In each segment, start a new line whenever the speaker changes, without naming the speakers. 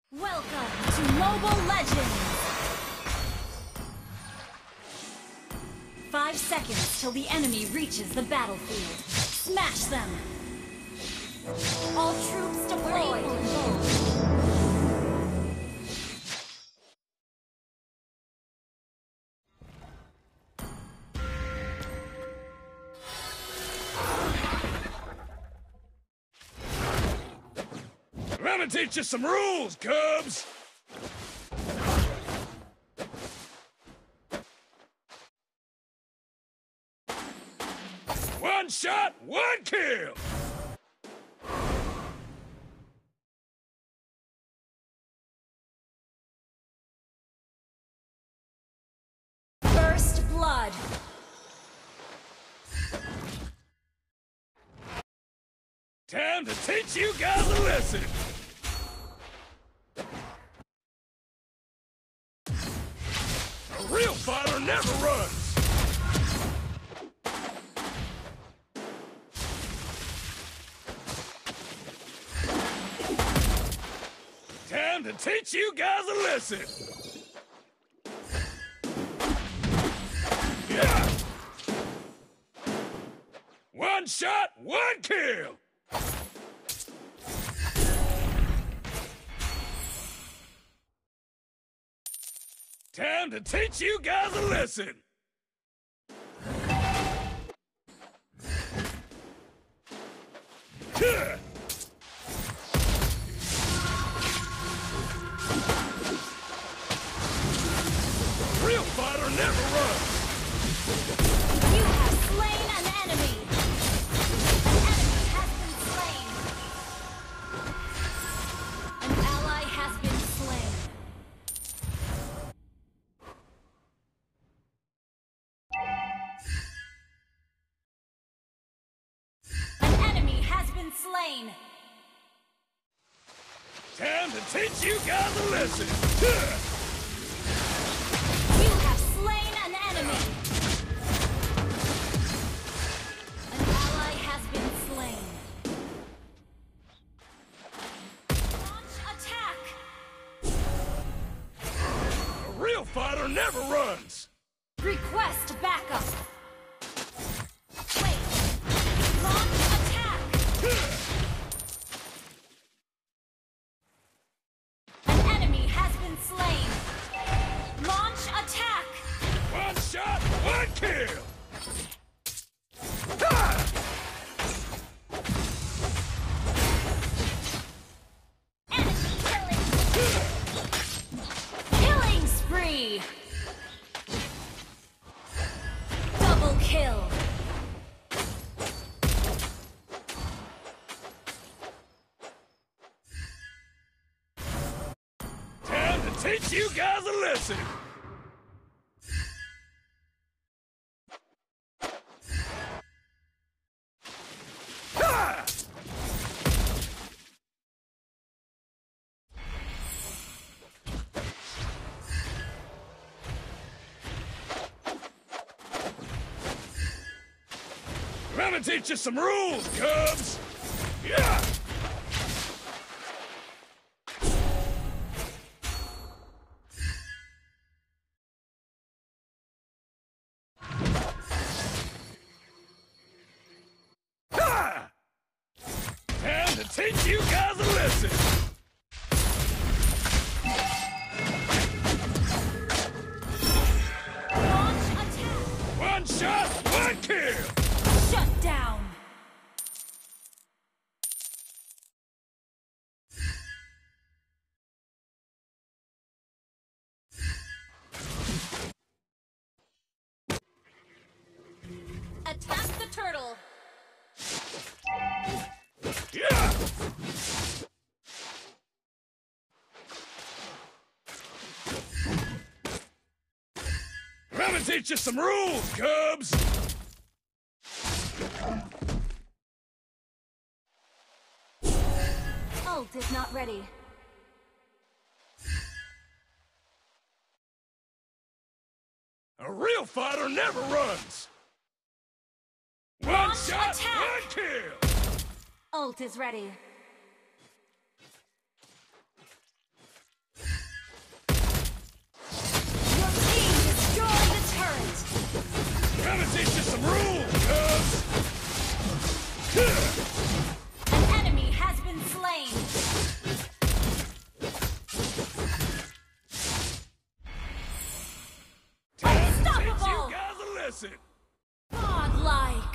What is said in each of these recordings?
Welcome to Mobile Legends! 5 seconds till the enemy reaches the battlefield. Smash them! All troops deployed!
I'm gonna teach you some rules, Cubs! One shot, one kill!
First blood!
Time to teach you guys a lesson! A real fighter never runs! Time to teach you guys a lesson! Yeah! One shot, one kill! Time to teach you guys a lesson! Huh. Real fighter never runs!
You have slain an enemy! An enemy has been slain! An ally has been slain! An enemy has been slain!
Time to teach you guys a lesson! Huh.
You have slain an enemy! An ally has been slain. Launch attack!
A real fighter never runs!
Request backup! Wait! Launch attack! An enemy has been slain! Launch attack!
One shot, one kill! Ha!
Enemy killing! Killing spree! Double kill!
Time to teach you guys a lesson! Ha! I'm gonna teach you some rules, Cubs! Yeah! Ha! Time to teach you guys a lesson!
Launch attack!
One shot, one kill!
Shut down! Attack the turtle!
Yeah! I'm gonna teach you some rules, Cubs!
Ult is not ready.
A real fighter never runs! One
Launch
shot,
attack!
one kill!
Ult is ready.
listen!
Godlike!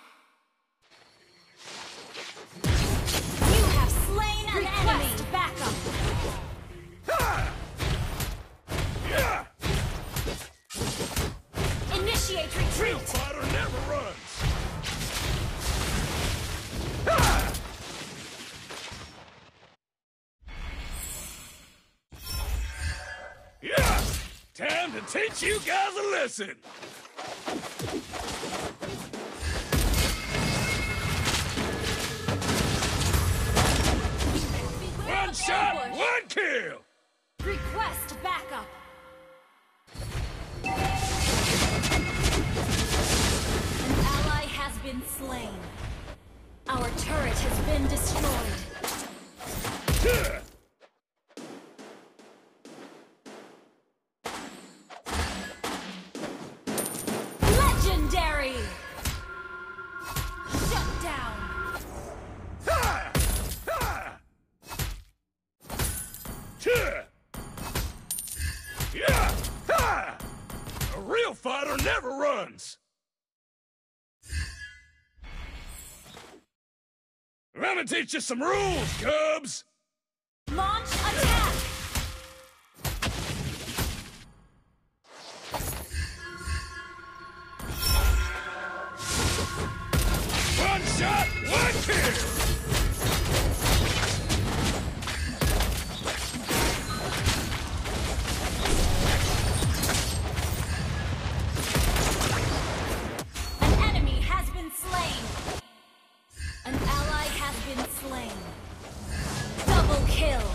You have slain an enemy! Backup!
Ha! Yeah!
Initiate
Real
retreat!
fighter never runs! Ha! Yeah! Time to teach you guys a lesson! One shot,
Ambush.
one kill!
Request backup! An ally has been slain. Our turret has been destroyed.
Yeah!
Legendary! Shut down!
Ha! Ha! Yeah! Yeah! Ha! A real fighter never runs! Let me teach you some rules, Cubs!
Launch attack!
One shot, one kill!
An enemy has been slain. An ally has been slain. Double kill.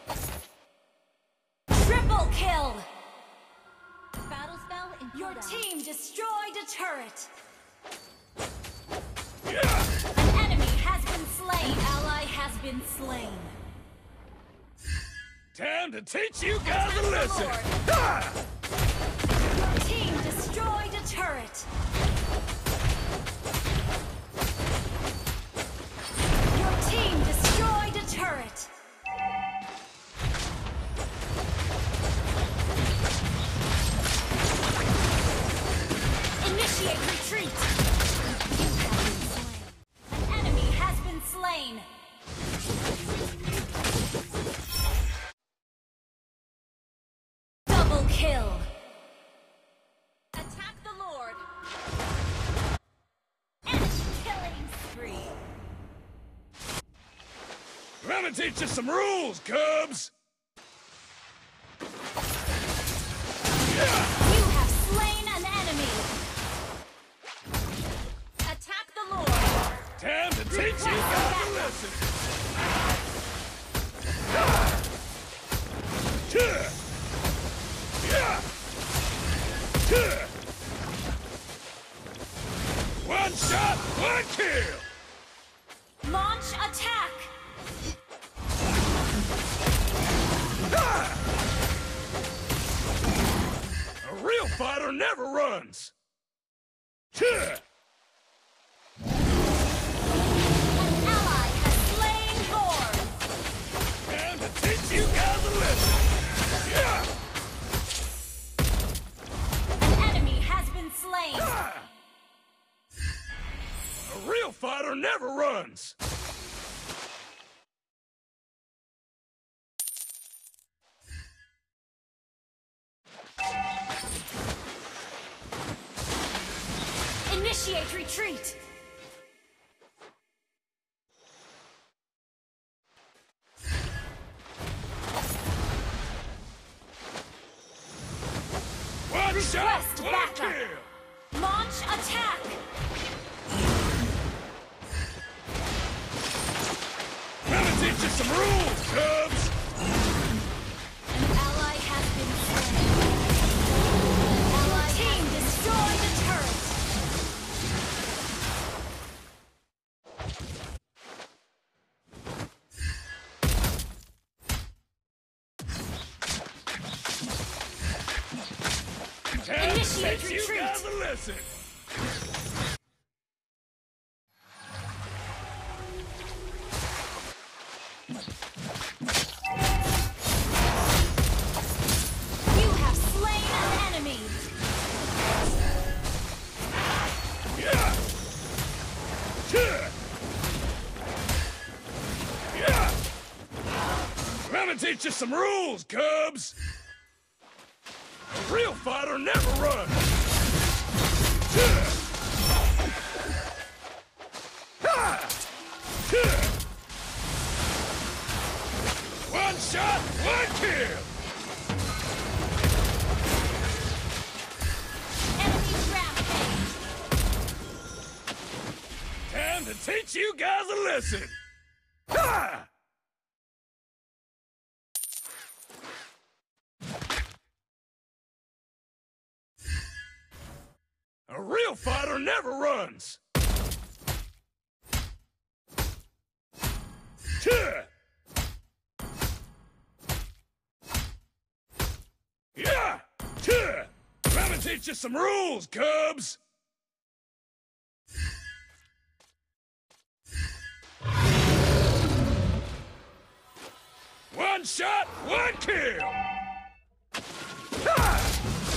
Triple kill. Battle spell in Your team destroyed a turret.
Yeah!
An enemy has been slain. Ally has been slain.
Time to teach you guys a
Attack the
lesson!
Lord.
Ha!
Your team destroyed a turret. Your team destroyed a turret. Initiate retreat. You have been slain. An enemy has been slain. Double kill. Attack the Lord. And killing spree.
Let me teach you some rules, Cubs! Yeah!
You have slain an enemy. Attack the Lord.
Time to teach you guys a lesson! Ha! Yeah! Yeah! Yeah! One shot, one kill!
Launch attack.
Ha! A real fighter never runs! Yeah!
An ally has slain Gorn.
Time to teach you guys a lesson! Yeah!
An enemy has been slain.
Ha! A real fighter never runs!
Initiate retreat.
One shot,
Request
one
backup.
kill!
Launch attack.
Let me teach you some rules, Cubs!
An ally has been slain. Ally team destroyed the turret.
Time to
Initiate
teach you
retreat.
guys a lesson!
You have slain an enemy.
Gonna teach you some rules, Cubs! A real fighter never runs! One shot, one kill!
Enemy rampage.
Time to teach you guys a lesson! Ha! A real fighter never runs! Yeah! Let me teach you some rules, Cubs! One shot, one kill! Ha!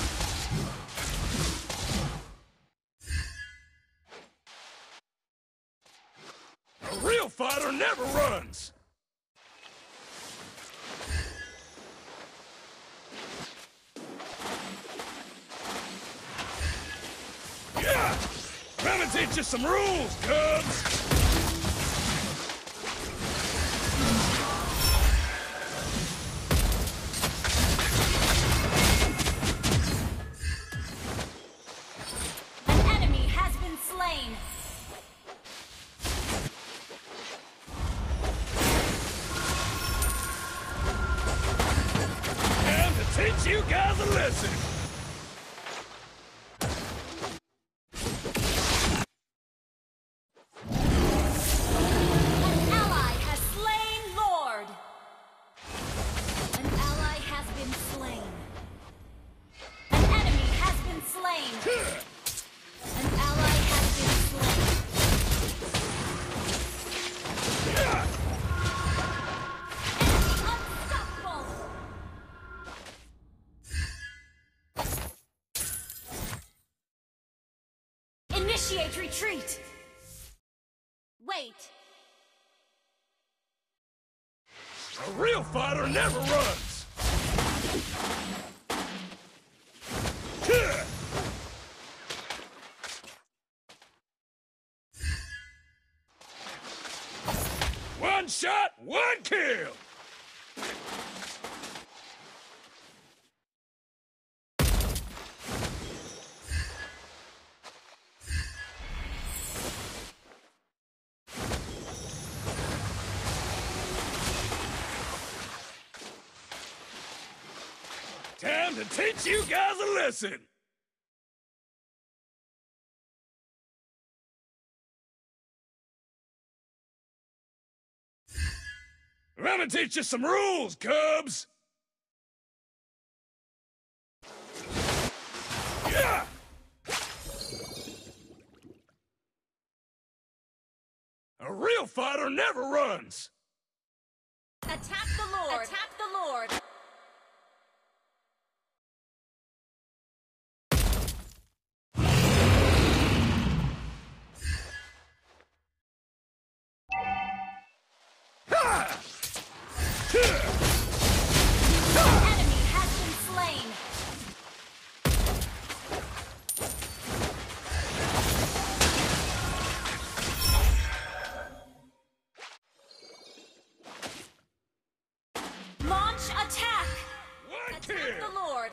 A real fighter never runs! Yeah! Let me teach you some rules, Cubs!
An enemy has been slain.
Time to teach you guys a lesson!
An ally has slain Lord. An ally has been slain. An enemy has been slain. An ally has been slain.
Yeah!
Enemy unstoppable. Initiate retreat. Wait.
A real fighter never runs! One shot, one kill! Time to teach you guys a lesson! Let me teach you some rules, Cubs! Yeah! A real fighter never runs!
Attack the Lord. Attack the Lord.
Ha!
An enemy has been slain. Launch attack.
One
Attack
kill!
the Lord.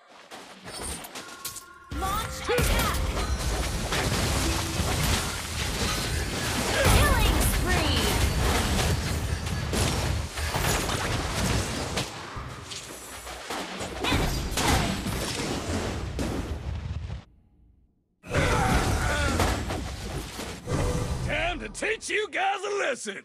Launch attack. Killing spree.
Time to teach you guys a lesson!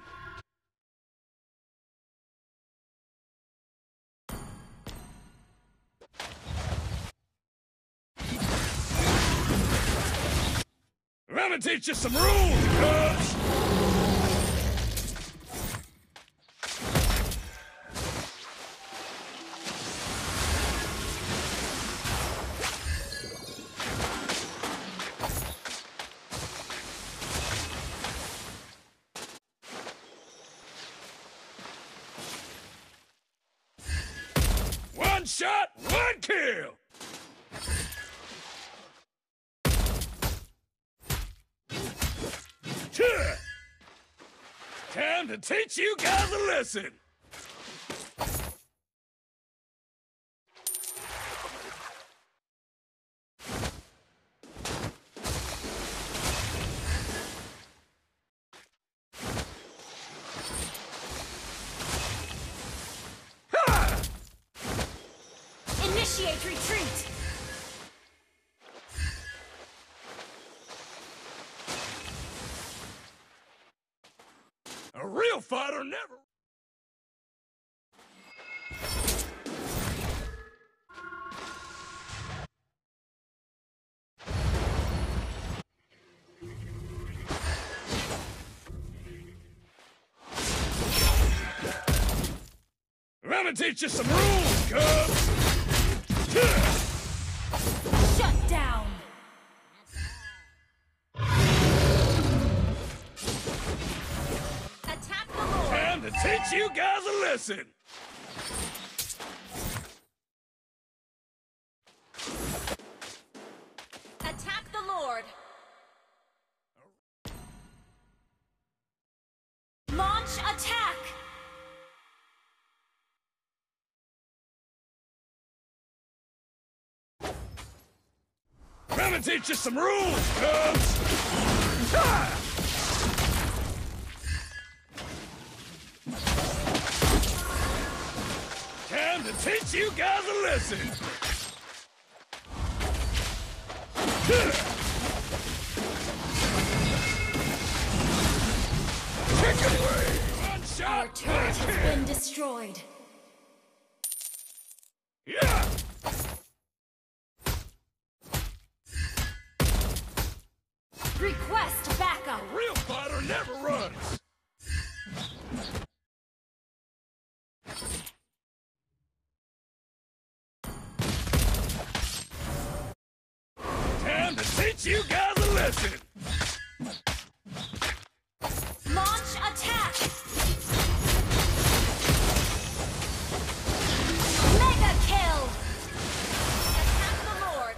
Let me teach you some rules, Cubs! Headshot kill! Time to teach you guys a lesson!
Initiate retreat!
A real fighter never... I'm gonna teach you some rules, Cubs!
Shut down! Attack the Lord!
Time to teach you guys a lesson!
Attack the Lord! Launch attack!
I'm gonna teach you some rules, Cubs! Ah! Time to teach you guys a lesson! Kick away! One shot!
Our turret has been destroyed.
Yeah!
Request backup!
A real fighter never runs! Time to teach you guys a lesson!
Launch attack! Mega kill! Attack the Lord!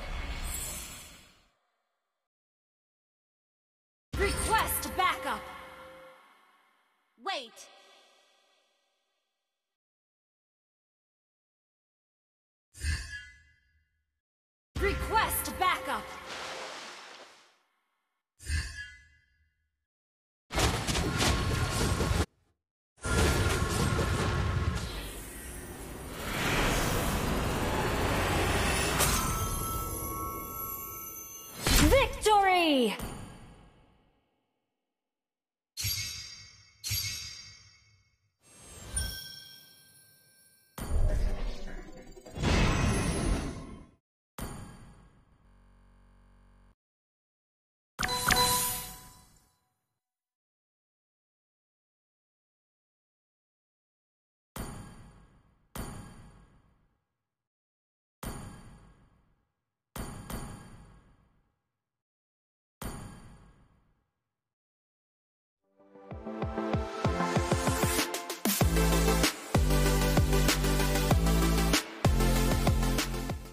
Request backup! Wait! Request backup! Victory!